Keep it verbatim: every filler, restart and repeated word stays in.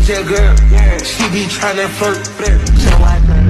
bitch a girl. She be tryna flirt. So I